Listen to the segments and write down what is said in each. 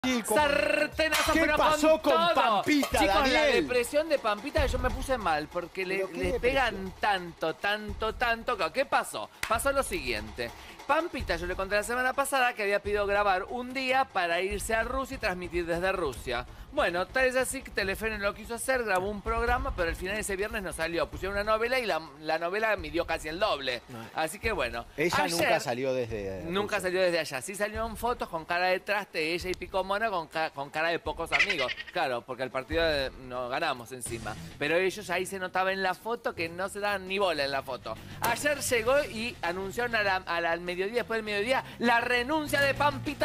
Sartenazo, ¿Qué pero pasó con todo. Pampita, Chicos, Daniel? la depresión de Pampita yo me puse mal porque le depresión? pegan tanto. ¿Qué pasó? Pasó lo siguiente. Pampita, yo le conté la semana pasada que había pedido grabar un día para irse a Rusia y transmitir desde Rusia. Bueno, tal es así que Telefe lo quiso hacer, grabó un programa, pero al final ese viernes no salió. Pusieron una novela y la novela midió casi el doble. Así que bueno. Ella ayer, nunca salió desde... Nunca Rusia. salió desde allá. Sí salieron fotos con cara de traste, ella y Pico Mona con cara de pocos amigos. Claro, porque el partido no ganamos encima. Pero ellos ahí se notaba en la foto que no se daban ni bola en la foto. Ayer llegó y anunciaron al mediodía, después del mediodía, la renuncia de Pampita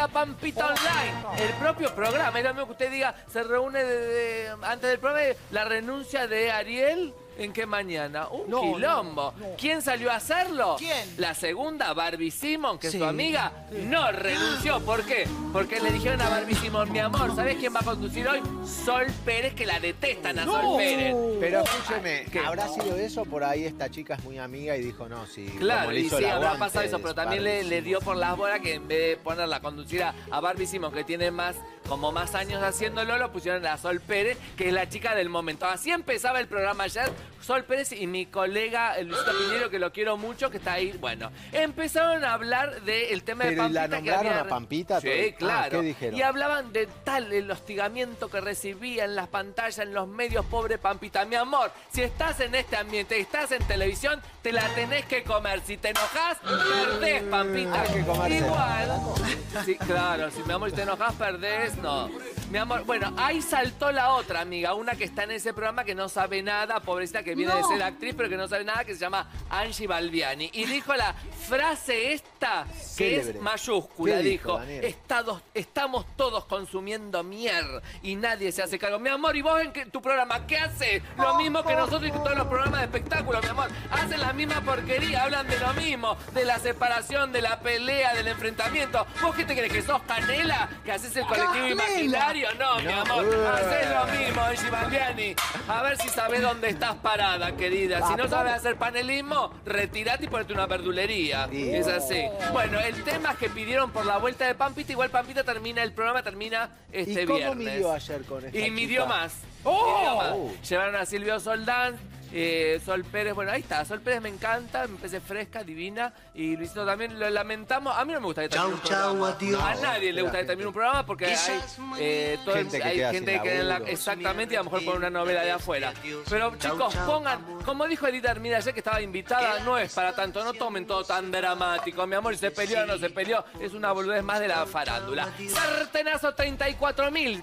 Online. El propio programa. Es lo mismo que usted diga, se reúne antes del programa, la renuncia de Ariel. ¿En qué mañana? Un quilombo. No. ¿Quién salió a hacerlo? ¿Quién? La segunda, Barbie Simon, que es Sí. su amiga, no renunció. ¿Por qué? Porque le dijeron a Barbie Simon, mi amor, ¿sabés quién va a conducir hoy? Sol Pérez, que la detestan a Sol Pérez. Pero escúcheme, ¿Qué? ¿habrá sido eso? Por ahí esta chica es muy amiga y dijo, no, sí. Claro, como le y hizo sí, el habrá aguante, pasado eso, pero también Barbie le Simon. dio por las bolas que en vez de ponerla a conducir a Barbie Simon, que tiene como más años haciéndolo, lo pusieron a Sol Pérez, que es la chica del momento. Así empezaba el programa ayer, Sol Pérez y mi colega Luisito Piñero, que lo quiero mucho, que está ahí. Bueno, empezaron a hablar del tema de Pero, ¿y Pampita. la nombraron que había... a Pampita? Sí, claro. ¿Qué dijeron? Y hablaban de el hostigamiento que recibía en las pantallas, en los medios, pobre Pampita. Mi amor, si estás en este ambiente, estás en televisión, te la tenés que comer. Si te enojás, perdés, Pampita. Hay que comérsela. Igual. Sí, claro, si mi amor, si te enojás, perdés, no. Mi amor, bueno, ahí saltó la otra amiga, una que está en ese programa que no sabe nada, pobrecita, que viene de ser actriz, pero que no sabe nada, que se llama Angie Balbiani. Y dijo la frase esta, que Célebre. es mayúscula, ¿Qué dijo, dijo, Daniel? estamos todos consumiendo mierda y nadie se hace cargo. Mi amor, ¿y vos en tu programa qué haces? Lo mismo que nosotros y que todos los programas de espectáculo, mi amor. Hacen la misma porquería, hablan de lo mismo, de la separación, de la pelea, del enfrentamiento. ¿Vos qué te crees, que sos Canela? ¿Que haces el colectivo imaginario? No, mi amor, haces lo mismo, Angie Balbiani. A ver si sabés dónde estás parada, querida. Si no sabes hacer panelismo, retirate y ponete una verdulería. Sí. Es así. Bueno, el tema es que pidieron por la vuelta de Pampita. Igual Pampita el programa termina este ¿Y cómo viernes. midió ayer con esta Y midió chica? más. ¡Oh! Midió más. Llevaron a Silvio Soldán, Sol Pérez, bueno, ahí está. Sol Pérez me encanta, me parece fresca, divina. Y Luisito también, lo lamentamos. A mí no me gusta que termine un programa. adiós. A nadie le gusta que termine un programa porque hay Gente que hay queda gente sin que laburo. exactamente, y a lo mejor por una novela de afuera. Pero chicos, pongan, como dijo Edith Armida ayer que estaba invitada, no es para tanto, no tomen todo tan dramático, mi amor, si se peleó o no se peleó, es una boludez más de la farándula. Sartenazo 34.400.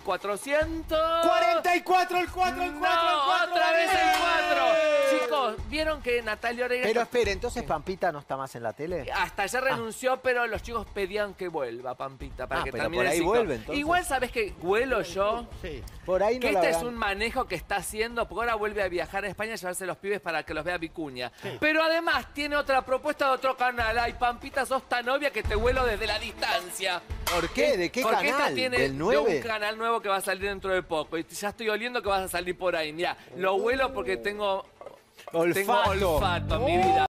44, el 4, el 4, No, el 4. otra vez el 4. Chicos, ¿vieron que Natalia Oreiro... Pero espere, entonces Pampita no está más en la tele. Hasta ayer renunció, pero los chicos pedían que vuelva Pampita para que pero termine por el ahí ciclo. vuelve, entonces. Igual, ¿sabés qué? Huelo yo... Sí. Por ahí no Que la este es verán. un manejo que está haciendo, porque ahora vuelve a viajar a España a llevarse los pibes para que los vea Vicuña. Pero además tiene otra propuesta de otro canal. Ay, Pampita, sos tan obvia que te vuelo desde la distancia. ¿Por qué? ¿De qué Porque esta canal? tiene ¿Del de 9? un canal nuevo que va a salir dentro de poco. Y ya estoy oliendo que vas a salir por ahí. Mira, lo huelo porque tengo Olfato. olfato, mi vida.